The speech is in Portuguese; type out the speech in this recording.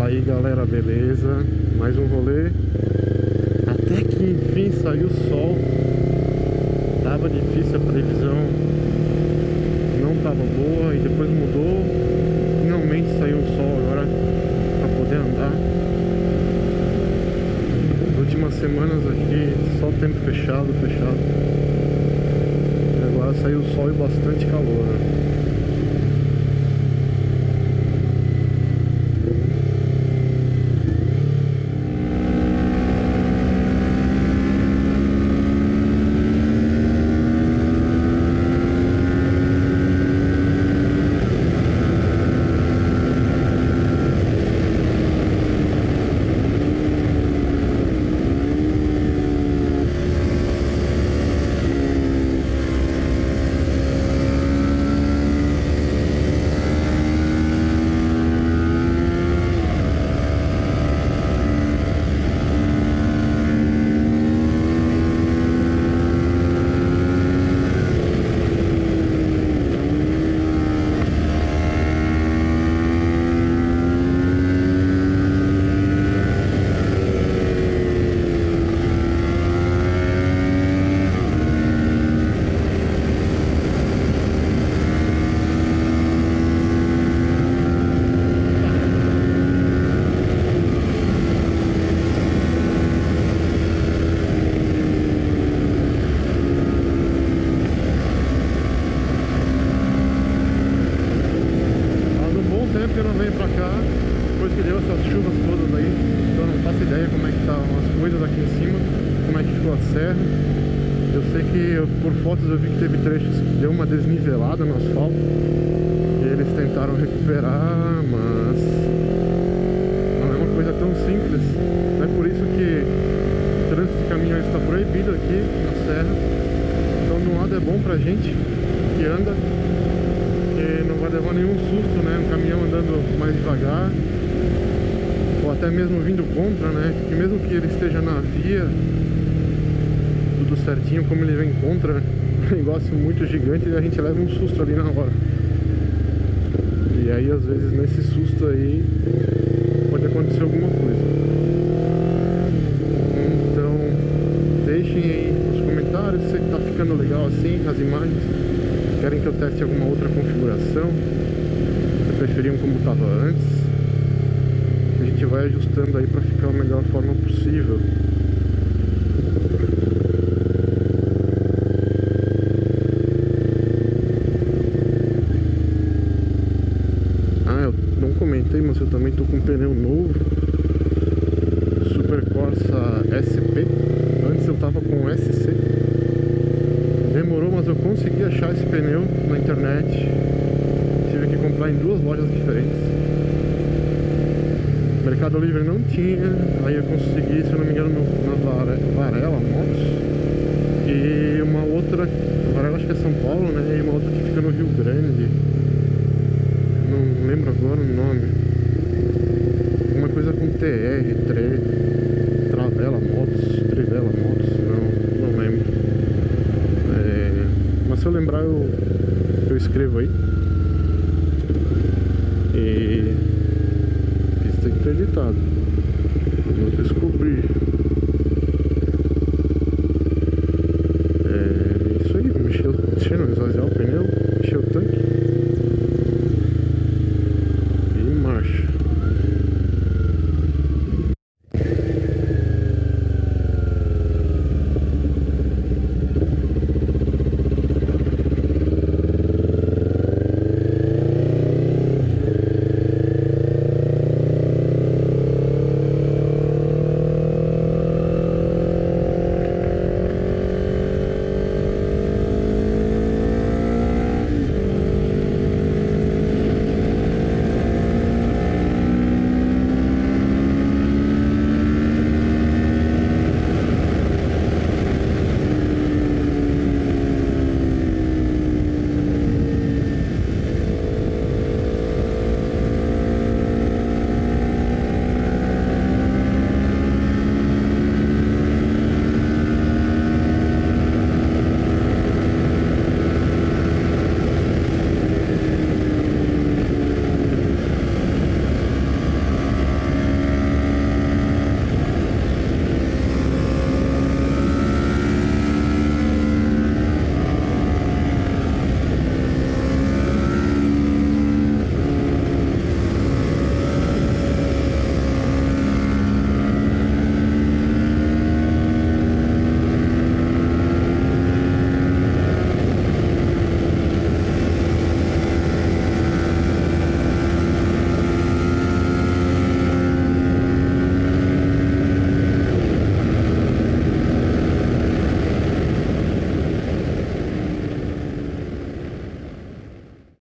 aí galera, beleza? Mais um rolê. Até que enfim saiu o sol. Tava difícil a previsão, não tava boa e depois mudou. Finalmente saiu o sol agora pra poder andar. As últimas semanas aqui só tempo fechado. E agora saiu o sol e bastante calor, né? Eu não venho pra cá depois que deu essas chuvas todas aí, então eu não faço ideia como é que tá as coisas aqui em cima, como é que ficou a serra. Eu sei que por fotos eu vi que teve trechos que deu uma desnivelada no asfalto e eles tentaram recuperar, mas não é uma coisa tão simples. É por isso que o trânsito de caminhões está proibido aqui na serra. Então de um lado é bom pra gente que anda, porque não vai levar nenhum susto, né? Um caminhão andando mais devagar, ou até mesmo vindo contra, né? Porque mesmo que ele esteja na via, tudo certinho, como ele vem contra, um negócio muito gigante, e a gente leva um susto ali na hora. E aí, às vezes, nesse susto aí, pode acontecer alguma coisa. Então, deixem aí nos comentários se tá ficando legal assim, as imagens. Querem que eu teste alguma outra configuração? Se preferiam como estava antes? A gente vai ajustando aí para ficar da melhor forma possível. Ah, eu não comentei, mas eu também tô com um pneu novo, Super Corsa SP. Antes eu tava com SC. Demorou, mas eu consegui achar esse pneu na internet. Tive que comprar em duas lojas diferentes. Mercado Livre não tinha. Aí eu consegui, se eu não me engano, na Varela Motos. E uma outra, Varela acho que é São Paulo, né? E uma outra que fica no Rio Grande. Não lembro agora o nome. Uma coisa com Travela Motos, Trivela Motos, não lembro. Mas se eu lembrar eu escrevo aí. E isso tem que ter editado.